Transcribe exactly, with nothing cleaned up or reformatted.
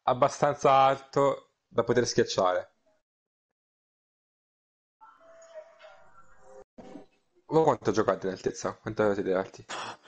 abbastanza alto da poter schiacciare. Voi quanto giocate in altezza? Quanto siete alti?